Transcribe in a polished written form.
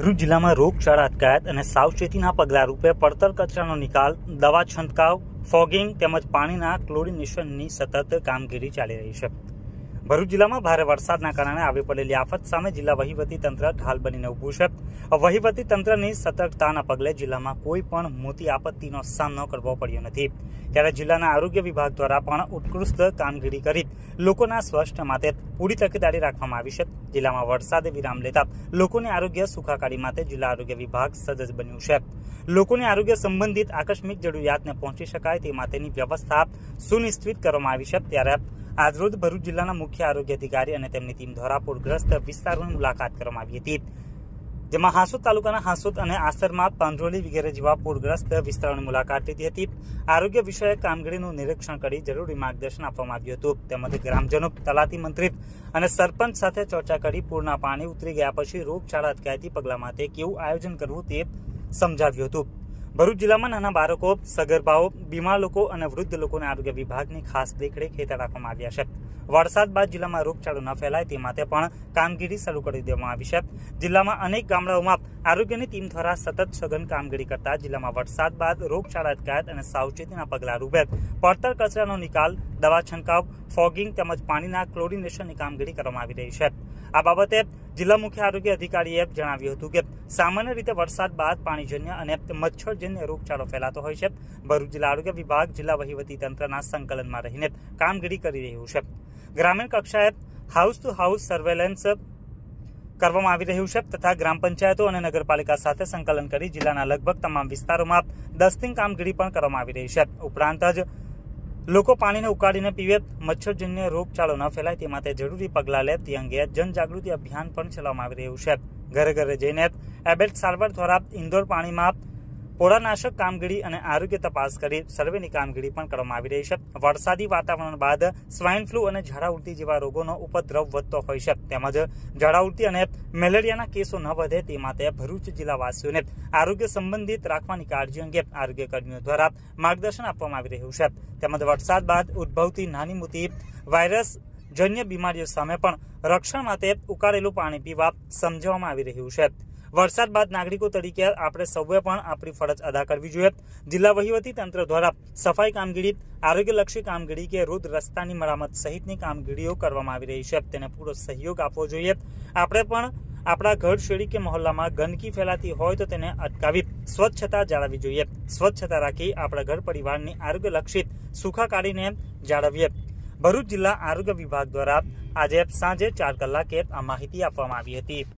ભરૂચ જિલ્લામાં રોગચાળા અટકાયત અને સાવચેતીના પગલાં રૂપે પડતર કચરાનો નિકાલ, દવા છંટકાવ, ફોગિંગ તેમજ પાણીના ક્લોરિનેશનની સતત કામગીરી ચાલી રહી છે। ભરૂચ જિલ્લામાં ભારે વરસાદના કારણે આવી પડેલી આફત સામે જિલ્લા વહીવટીતંત્ર ઢાલ બનીને ઊભું છે। વહીવટીતંત્રની સતર્કતાના પગલે જિલ્લામાં કોઈ પણ મોટી આપત્તિનો સામનો કરવો પડ્યો નથી। ત્યારે જિલ્લાના આરોગ્ય વિભાગ દ્વારા પણ ઉત્કૃષ્ટ કામગીરી કરી લોકોના સ્વાસ્થ્ય માટે પૂરી તકેદારી રાખવામાં આવી છે। જિલ્લામાં વરસાદે વિરામ લેતા લોકોની આરોગ્ય સુખાકારી માટે જિલ્લા આરોગ્ય વિભાગ સજ્જ બન્યું છે। લોકોની આરોગ્ય સંબંધિત આકસ્મિક જરૂરિયાતને પહોંચી શકાય તે માટેની વ્યવસ્થા સુનિશ્ચિત કરવામાં આવી છે। ત્યારે આજરોજ ભરૂચ જિલ્લાના મુખ્ય આરોગ્ય અધિકારી અને તેમની ટીમ દ્વારા પૂરગ્રસ્ત વિસ્તારોની મુલાકાત કરવામાં આવી હતી, જેમાં હાંસોદ તાલુકાના હાંસોદ અને આસરમાં પાંજરોલી વગેરે જેવા પૂરગ્રસ્ત વિસ્તારોની મુલાકાત લીધી હતી। આરોગ્ય વિષયક કામગીરીનું નિરીક્ષણ કરી જરૂરી માર્ગદર્શન આપવામાં આવ્યું હતું। તેમજ ગ્રામજનો, તલાટી મંત્રી અને સરપંચ સાથે ચર્ચા કરી પૂરના પાણી ઉતરી ગયા પછી રોગચાળા અટકાયતી પગલાં માટે કેવું આયોજન કરવું તે સમજાવ્યું હતું। ભરૂચ જિલ્લામાં નાના બાળકો, સગર્ભાઓ, બીમાર લોકો અને વૃદ્ધ લોકોને આરોગ્ય વિભાગની ખાસ દેખરેખ હેઠળ રાખવામાં આવ્યા છે। વરસાદ બાદ જિલ્લામાં રોગચાળો ન ફેલાય તે માટે પણ કામગીરી શરૂ કરી દેવામાં આવી છે। જિલ્લામાં અનેક ગામડાઓમાં આરોગ્યની ટીમ દ્વારા સતત સઘન કામગીરી કરતા જિલ્લામાં વરસાદ બાદ રોગચાળા અટકાયત અને સાવચેતીના પગલાં રૂપે પડતર કચરાનો નિકાલ, દવા છંટકાવ, ફોગિંગ તેમજ પાણીના ક્લોરિનેશનની કામગીરી કરવામાં આવી રહી છે। આ બાબતે જિલ્લા મુખ્ય આરોગ્ય અધિકારીએ જણાવ્યું હતું કે સામાન્ય રીતે વરસાદ બાદ પાણીજન્ય અને મચ્છરજન્ય રોગચાળો ફેલાતો હોય છે। ભરૂચ જિલ્લા આરોગ્ય વિભાગ જિલ્લા વહીવટીતંત્રના સંકલનમાં રહીને કામગીરી કરી રહ્યું છે। ગ્રામીણ કક્ષાએ હાઉસ ટુ હાઉસ સર્વેલન્સ કરવામાં આવી રહ્યું છે તથા ગ્રામ પંચાયતો અને નગરપાલિકા સાથે સંકલન કરી જિલ્લાના લગભગ તમામ વિસ્તારોમાં ડસ્ટિંગ કામગીરી પણ કરવામાં આવી રહી છે। ઉપરાંત જ લોકો પાણીને ઉકાળીને પીવે, મચ્છરજન્ય રોગચાળો ન ફેલાય તે માટે જરૂરી પગલાં લે તે અંગે જનજાગૃતિ અભિયાન પણ ચલાવવામાં આવી રહ્યું છે। ઘરે ઘરે જઈને એબેટ સારવાર દ્વારા ઇન્ડોર પાણીમાં પોળાનાશક કામગીરી અને આરોગ્ય તપાસ કરી સર્વેની કામગીરી પણ કરવામાં આવી રહી છે। વરસાદી વાતાવરણ બાદ સ્વાઇન ફ્લૂ અને ઝાડા ઉલટી જેવા રોગોનો ઉપદ્રવ વધતો હોય છે, તેમજ ઝાડા ઉલટી અને મેલેરિયાના કેસો ન વધે તે માટે ભરૂચ જિલ્લાવાસીઓને આરોગ્ય સંબંધિત રાખવાની કાળજી અંગે આરોગ્ય કર્મીઓ દ્વારા માર્ગદર્શન આપવામાં આવી રહ્યું છે। તેમજ વરસાદ બાદ ઉદ્ભવતી નાની મોટી વાયરસ જન્ય બીમારીઓ સામે પણ રક્ષણ માટે ઉકાળેલું પાણી પીવા સમજાવવામાં આવી રહ્યું છે। વરસાદ બાદ નાગરિકો તરીકે આપણે સૌએ પણ આપણી ફરજ અદા કરવી જોઈએ। જિલ્લા વહીવટી તંત્ર દ્વારા સફાઈ કામગીરી, આરોગ્યલક્ષી કામગીરી કે રોડ રસ્તાની મરામત સહિતની કામગીરીઓ કરવામાં આવી રહી છે, તેને પૂરો સહયોગ આપવો જોઈએ। આપણે પણ આપણા ઘર, શેરી કે મહોલ્લામાં ગંદકી ફેલાતી હોય તો તેને અટકાવી સ્વચ્છતા જાળવવી જોઈએ। સ્વચ્છતા રાખી આપણા ઘર પરિવારની આરોગ્યલક્ષી સુખાકારીને જાળવીએ। ભરૂચ જિલ્લા આરોગ્ય વિભાગ દ્વારા આજે સાંજે 4 કલાકે આ માહિતી આપવામાં આવી હતી।